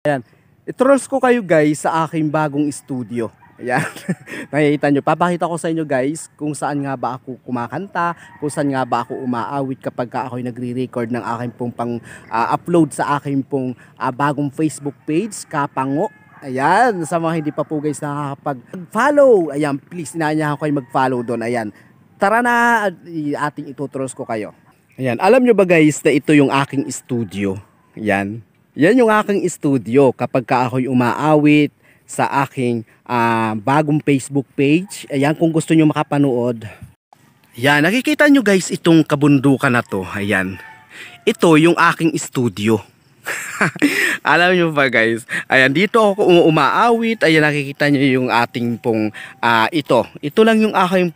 Ayan. I-trolls ko kayo guys sa aking bagong studio. Ayan. Nakikita nyo. Papakita ko sa inyo guys kung saan nga ba ako kumakanta, kung saan nga ba ako umaawit kapag ako'y nagre-record ng aking pong upload sa aking pong bagong Facebook page, Kapango. Ayan. Sa mga hindi pa po guys nakakapag-follow. Ayan. Please, inaanyahan ko kayo mag-follow doon. Ayan. Tara na, ating itutrolls ko kayo. Ayan. Alam nyo ba guys na ito yung aking studio? Ayan. Yan yung aking studio kapag ako'y umaawit sa aking bagong Facebook page. Ayan, kung gusto nyo makapanood. Ayan, nakikita nyo guys itong kabundukan na to. Ayan, ito yung aking studio. Alam nyo ba guys? Ayan, dito ako umaawit. Ayan, nakikita nyo yung ating pong ito. Ito lang yung aking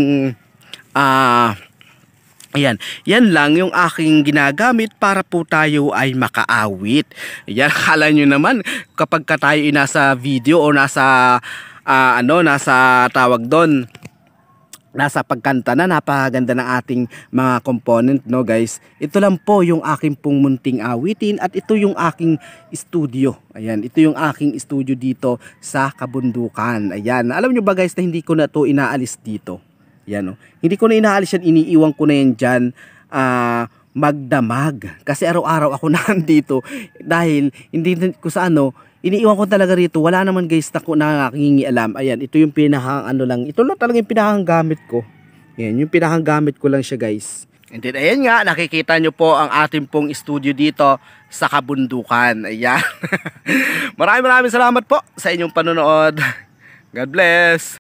ayan, yan lang yung aking ginagamit para po tayo ay makaawit. Ayan, akala nyo naman kapag tayo nasa video o nasa nasa tawag doon, nasa pagkanta na, napakaganda ng ating mga component, no guys. Ito lang po yung aking pong munting awitin at ito yung aking studio. Ayan, ito yung aking studio dito sa kabundukan. Ayan, alam nyo ba guys na hindi ko na to inaalis dito. Yan, oh. Hindi ko na inaalis yan, iniiwan ko na yan dyan magdamag. Kasi araw-araw ako nandito dahil hindi ko sa iniiwan ko talaga rito. Wala naman guys na nangingialam. Ayan, ito yung ito lang talaga yung pinakang gamit ko. Yan, yung pinakang gamit ko lang siya guys. And then, ayan nga, nakikita nyo po ang ating pong studio dito sa kabundukan. Ayan. Maraming salamat po sa inyong panonood. God bless.